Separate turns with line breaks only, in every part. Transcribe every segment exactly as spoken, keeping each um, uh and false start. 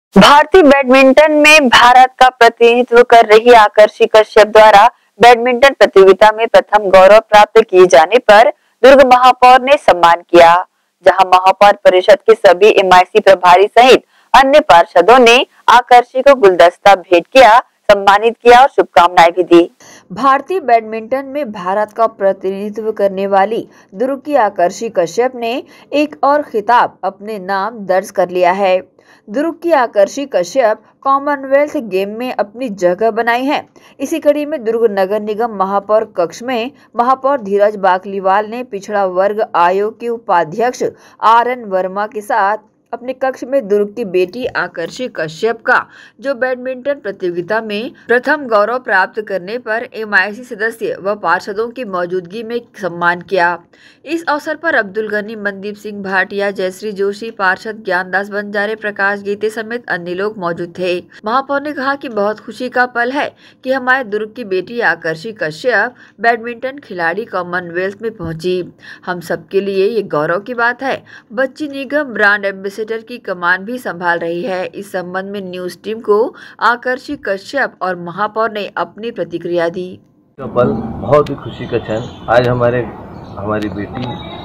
भारतीय बैडमिंटन में भारत का प्रतिनिधित्व कर रही आकर्षि कश्यप द्वारा बैडमिंटन प्रतियोगिता में प्रथम गौरव प्राप्त किए जाने पर दुर्ग महापौर ने सम्मान किया, जहां महापौर परिषद के सभी एमआईसी प्रभारी सहित अन्य पार्षदों ने आकर्षि को गुलदस्ता भेंट किया, सम्मानित किया और शुभकामनाएं भी दी। भारतीय बैडमिंटन में भारत का प्रतिनिधित्व करने वाली दुर्ग की आकर्षि कश्यप ने एक और खिताब अपने नाम दर्ज कर लिया है। दुर्ग की आकर्षि कश्यप कॉमनवेल्थ गेम में अपनी जगह बनाई है। इसी कड़ी में दुर्ग नगर निगम महापौर कक्ष में महापौर धीरज बाकलीवाल ने पिछड़ा वर्ग आयोग के उपाध्यक्ष आर एन वर्मा के साथ अपने कक्ष में दुर्ग की बेटी आकर्षि कश्यप का जो बैडमिंटन प्रतियोगिता में प्रथम गौरव प्राप्त करने पर एमआईसी सदस्य व पार्षदों की मौजूदगी में सम्मान किया। इस अवसर पर अब्दुल गनी, मनदीप सिंह भाटिया, जयश्री जोशी, पार्षद ज्ञानदास बंजारे, प्रकाश गीते समेत अन्य लोग मौजूद थे। महापौर ने कहा कि बहुत खुशी का पल है कि हमारे दुर्ग की बेटी आकर्षि कश्यप बैडमिंटन खिलाड़ी कॉमनवेल्थ में पहुंची। हम सबके लिए ये गौरव की बात है। बच्ची निगम ब्रांड एम्बेसडर की कमान भी संभाल रही है। इस संबंध में न्यूज टीम को आकर्षि कश्यप और महापौर ने अपनी प्रतिक्रिया दी।
का पल बहुत ही खुशी का क्षण। आज हमारे हमारी बेटी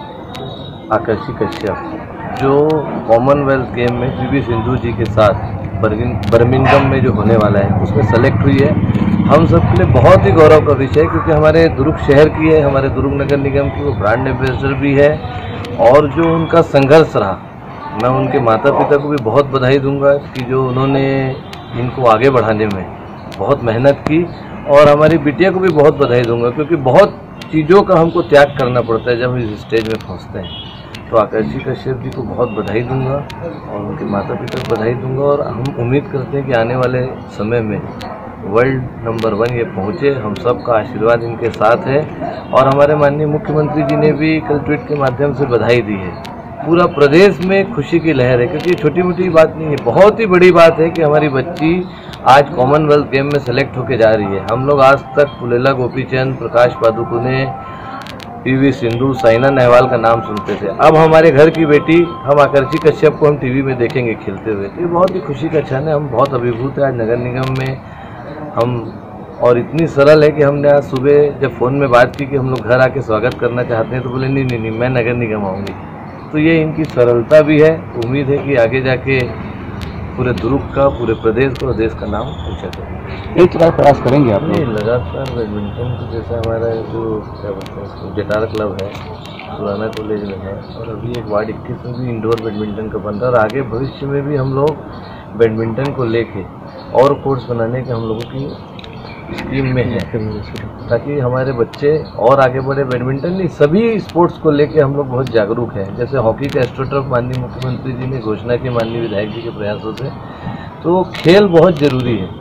आकर्षि कश्यप जो कॉमनवेल्थ गेम में पीवी सिंधु जी के साथ बर्मिंघम में जो होने वाला है उसमें सेलेक्ट हुई है, हम सब के लिए बहुत ही गौरव का विषय है, क्योंकि हमारे दुर्ग शहर की है, हमारे दुर्ग नगर निगम की, वो ब्रांड एम्बेसडर भी है। और जो उनका संघर्ष रहा, मैं उनके माता पिता को भी बहुत बधाई दूंगा कि जो उन्होंने इनको आगे बढ़ाने में बहुत मेहनत की, और हमारी बिटिया को भी बहुत बधाई दूंगा, क्योंकि बहुत चीज़ों का हमको त्याग करना पड़ता है जब हम इस स्टेज में पहुंचते हैं। तो आकर्षि कश्यप जी को बहुत बधाई दूंगा और उनके माता पिता को बधाई दूंगा, और हम उम्मीद करते हैं कि आने वाले समय में वर्ल्ड नंबर वन ये पहुँचे। हम सब का आशीर्वाद इनके साथ है, और हमारे माननीय मुख्यमंत्री जी ने भी कल ट्वीट के माध्यम से बधाई दी है। पूरा प्रदेश में खुशी की लहर है, क्योंकि छोटी मोटी बात नहीं है, बहुत ही बड़ी बात है कि हमारी बच्ची आज कॉमनवेल्थ गेम में सेलेक्ट होके जा रही है। हम लोग आज तक पुलेला गोपीचंद, प्रकाश पादुकोणे, पीवी सिंधु, साइना नेहवाल का नाम सुनते थे। अब हमारे घर की बेटी हम आकर्षि कश्यप को हम टीवी में देखेंगे खेलते हुए, तो ये बहुत ही खुशी का क्षण है। हम बहुत अभिभूत है आज नगर निगम में हम, और इतनी सरल है कि हमने आज सुबह जब फ़ोन में बात की कि हम लोग घर आके स्वागत करना चाहते हैं, तो बोले नहीं नहीं नहीं मैं नगर निगम आऊँगी। तो ये इनकी सरलता भी है। उम्मीद है कि आगे जाके पूरे दुर्ग का, पूरे प्रदेश का और देश का नाम ऊंचा करेंगे।
एक बार प्रयास करेंगे आप?
नहीं, लगातार बैडमिंटन को, जैसा हमारा जो क्या बोलते हैं इसको जटार क्लब है पुराना कॉलेज में है, और अभी एक वार्ड इक्कीस में भी इंडोर बैडमिंटन का बन रहा है, और आगे भविष्य में भी हम लोग बैडमिंटन को लेके और कोर्स बनाने के हम लोगों की स्कीम में है, ताकि हमारे बच्चे और आगे बढ़े। बैडमिंटन नहीं, सभी स्पोर्ट्स को लेके हम लोग बहुत जागरूक हैं। जैसे हॉकी का एस्ट्रोटर्फ माननीय मुख्यमंत्री जी ने घोषणा की, माननीय विधायक जी के प्रयासों से, तो खेल बहुत ज़रूरी है।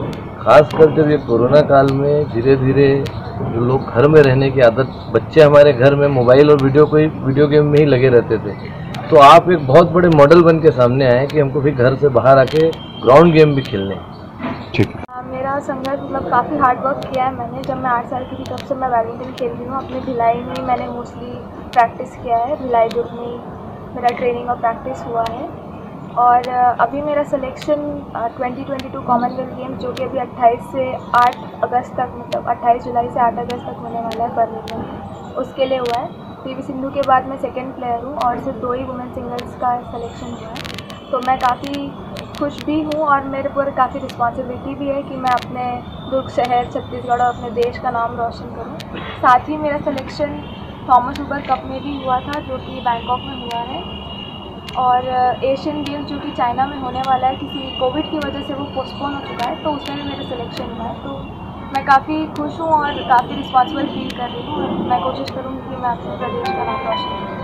खासकर जब ये कोरोना काल में धीरे धीरे जो लोग घर में रहने की आदत, बच्चे हमारे घर में मोबाइल और वीडियो को ही वीडियो गेम में ही लगे रहते थे, तो आप एक बहुत बड़े मॉडल बन के सामने आए कि हमको भी घर से बाहर आके ग्राउंड गेम भी खेलने।
ठीक है।
मेरा संघर्ष मतलब काफ़ी हार्ड वर्क किया है मैंने। जब मैं आठ साल की थी तब से मैं बैडमिंटन खेल रही हूँ। अपने भिलाई में ही मैंने मोस्टली प्रैक्टिस किया है, भिलाई दुर्ग में ही मेरा ट्रेनिंग और प्रैक्टिस हुआ है। और अभी मेरा selection twenty twenty two Commonwealth games, जो कि अभी अट्ठाईस से आठ अगस्त तक, मतलब अट्ठाईस जुलाई से आठ अगस्त तक होने वाला है बर्मिंघम, उसके लिए हुआ है। पीवी सिंधु के बाद मैं सेकेंड प्लेयर हूँ, और सिर्फ दो ही वुमेन सिंगल्स का सिलेक्शन हुआ है। तो मैं काफ़ी खुश भी हूँ, और मेरे पर काफ़ी रिस्पॉन्सिबिलिटी भी है कि मैं अपने दुर्ग शहर, छत्तीसगढ़ और अपने देश का नाम रोशन करूँ। साथ ही मेरा सिलेक्शन थॉमस हुबर कप में भी हुआ था, जो कि बैंकॉक में हुआ है, और एशियन गेम्स जो कि चाइना में होने वाला है, किसी कोविड की वजह से वो पोस्टपोन हो चुका है, तो उसमें भी मेरा सिलेक्शन हुआ है। तो मैं काफ़ी खुश हूँ और काफ़ी रिस्पॉन्सिबल फील कर रही हूँ। मैं कोशिश करूँगी कि मैं अपने प्रदेश का नाम रोशन करूँ।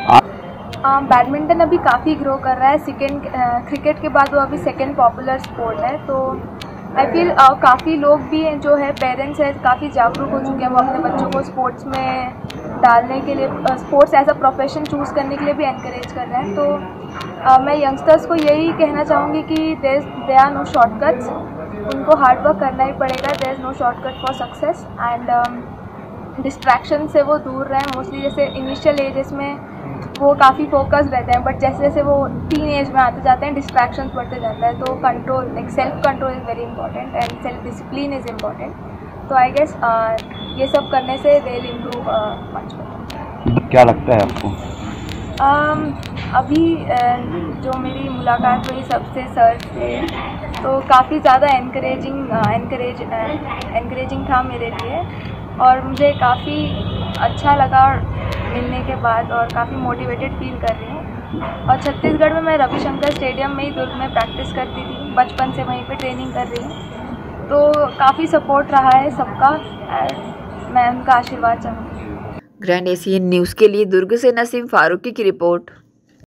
बैडमिंटन अभी काफ़ी ग्रो कर रहा है। सेकेंड क्रिकेट के बाद वो अभी सेकेंड पॉपुलर स्पोर्ट है। तो आई फील काफ़ी लोग भी हैं जो है, पेरेंट्स हैं, काफ़ी जागरूक हो चुके हैं। वो अपने बच्चों को स्पोर्ट्स में डालने के लिए, sports as a profession choose करने के लिए भी एनकरेज कर रहे हैं। तो uh, मैं यंगस्टर्स को यही कहना चाहूँगी कि there there are no shortcuts, उनको हार्ड वर्क करना ही पड़ेगा। There is no shortcut for success, and distraction से वो दूर रहें। मोस्टली जैसे इनिशियल एजेस में वो काफ़ी फोकस रहते हैं, बट जैसे जैसे वो टीन एज में आते जाते हैं डिस्ट्रैक्शंस बढ़ते जाता है, तो control like self control is very important and self discipline is important. तो आई गेस ये सब करने से they will improve much better.
क्या लगता है आपको?
um, अभी uh, जो मेरी मुलाकात हुई सबसे सर से, तो काफ़ी ज़्यादा इनकरेजिंग इनकरेज इनकरेजिंग था मेरे लिए, और मुझे काफ़ी अच्छा लगा मिलने के बाद, और काफ़ी मोटिवेटेड फील कर रही हूँ। और छत्तीसगढ़ में मैं रविशंकर स्टेडियम में ही दुर्ग में प्रैक्टिस करती थी, बचपन से वहीं पे ट्रेनिंग कर रही हूँ, तो काफ़ी सपोर्ट रहा है सबका, मैं उनका आशीर्वाद चाहूँगी।
ग्रैंड एशियन न्यूज़ के लिए दुर्ग से नसीम फारूकी की रिपोर्ट।